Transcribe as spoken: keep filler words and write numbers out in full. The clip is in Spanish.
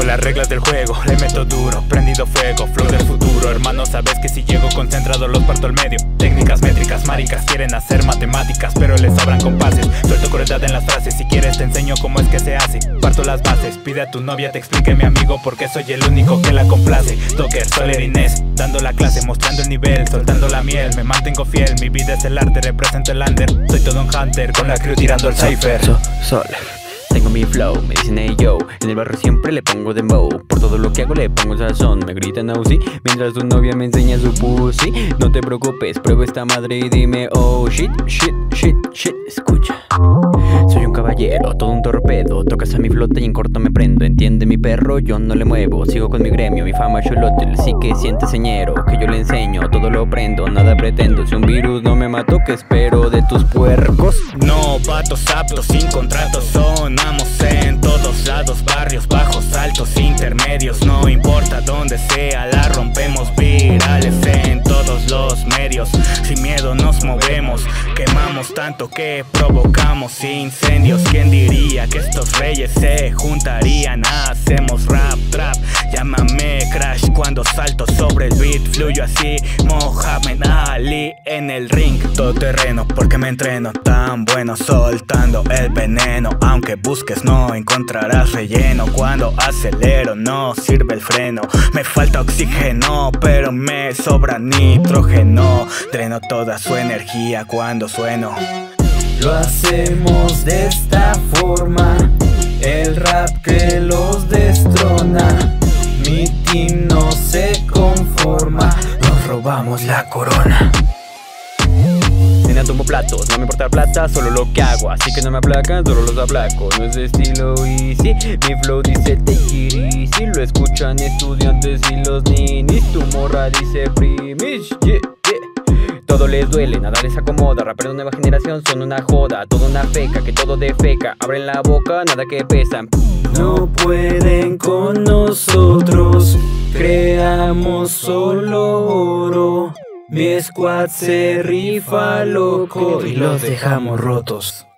Tengo las reglas del juego, le meto duro, prendido fuego, flow del futuro. Hermano, sabes que si llego concentrado los parto al medio. Técnicas métricas, maricas, quieren hacer matemáticas, pero les sobran compases. Suelto crueldad en las frases, si quieres te enseño cómo es que se hace. Parto las bases, pide a tu novia te explique mi amigo, porque soy el único que la complace. Docker, Soler, Inés, dando la clase, mostrando el nivel, soltando la miel. Me mantengo fiel, mi vida es el arte, represento el under. Soy todo un hunter, con la crew tirando el cypher. So, sol, tengo mi flow, me dicen hey yo. En el barrio siempre le pongo dembow. Por todo lo que hago le pongo el sazón. Me gritan oh sí, mientras tu novia me enseña su pussy. No te preocupes, prueba esta madre y dime oh shit, shit, shit, shit. Escucha, soy un caballero, todo un torpedo. Tocas a mi flota y en corto me prendo. Entiende mi perro, yo no le muevo. Sigo con mi gremio, mi fama cholotel. Sí que siente señero, que yo le enseño. Todo lo prendo, nada pretendo. Si un virus no me mató, ¿qué espero de tus puercos? Novatos aptos, sin contratos, sonamos en todos lados. Barrios bajos, altos, intermedios. No importa dónde sea, la rompemos. Virales en todos los medios. Sin miedo nos movemos, quemamos tanto que provocamos incendios. ¿Quién diría que estos reyes se juntarían? Hacemos rap, trap, llámame Crash cuando salto sobre el beat. Fluyo así, Mohamed Ali en el ring. Todo terreno porque me entreno tan bueno, soltando el veneno. Aunque busques no encontrarás relleno. Cuando acelero no sirve el freno. Me falta oxígeno pero me sobra nitrógeno. Dreno toda su energía cuando sueno. Lo hacemos de esta forma, el rap que los destrona. Mi team no se conforma, nos robamos la corona. Nena, tomo platos, no me importa la plata, solo lo que hago. Así que no me aplacan, solo los aplaco. No es de estilo easy, mi flow dice take it easy. Lo escuchan estudiantes y los ninis. Tu morra dice primish, yeah, yeah. Todo les duele, nada les acomoda. Raperos de nueva generación son una joda. Toda una feca, que todo defeca. Abren la boca, nada que pesan. No pueden con nosotros, creamos solo oro. Mi squad se rifa loco y los dejamos rotos.